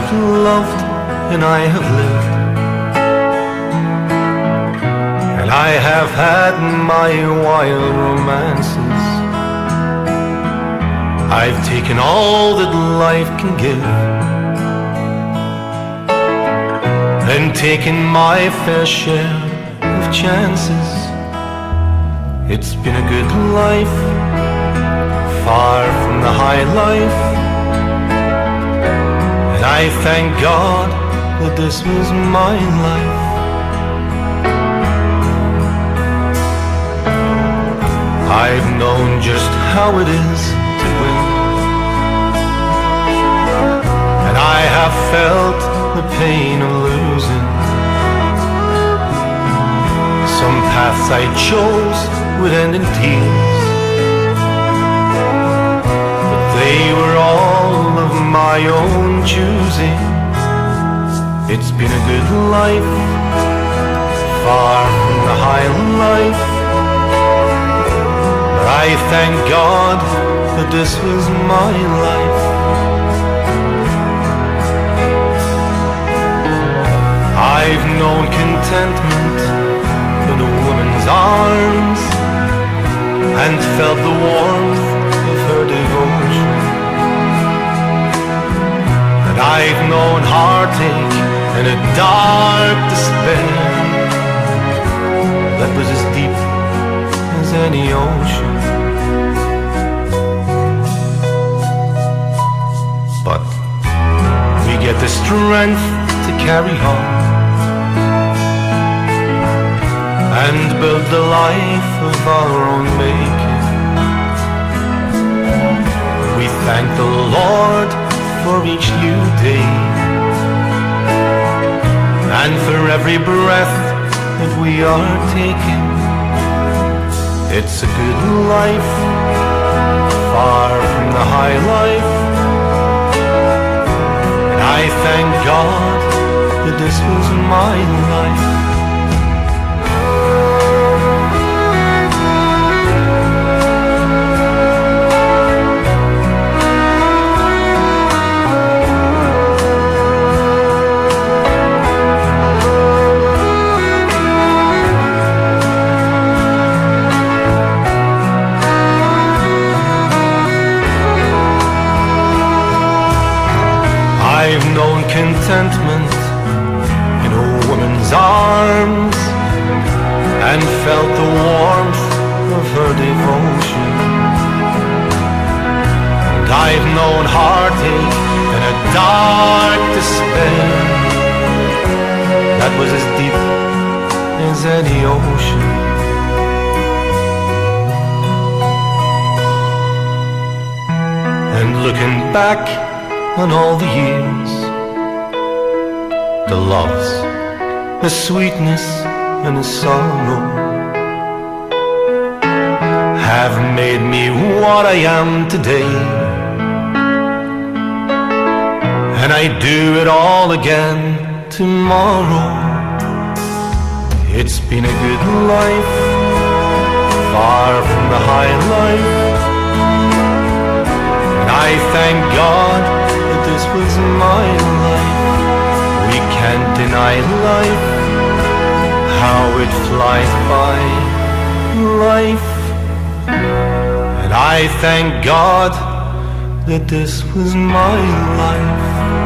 have loved and I have lived, and I have had my wild romances. I've taken all that life can give, and taken my fair share of chances. It's been a good life, far from the high life, and I thank God that this was my life. I've known just how it is to win, and I have felt the pain of losing. Some paths I chose would end in tears, but they were all of my own choosing. It's been a good life, far from the high life, but I thank God that this was my life. I've known contentment in a woman's arms, and felt the warmth of her devotion. And I've known heartache and a dark despair that was as deep as any ocean. But we get the strength to carry on and build the life of our own making. We thank the Lord for each new day, and for every breath that we are taking. It's a good life, far from the high life, and I thank God that this was my life. I've known contentment in a woman's arms, and felt the warmth of her devotion. And I've known heartache and a dark despair that was as deep as any ocean. And looking back on all the years, the loves, the sweetness and the sorrow have made me what I am today. And I do it all again tomorrow. It's been a good life, far from the high life, and I thank God that this was my life. We can't deny life, how it flies by, life. And I thank God that this was my life.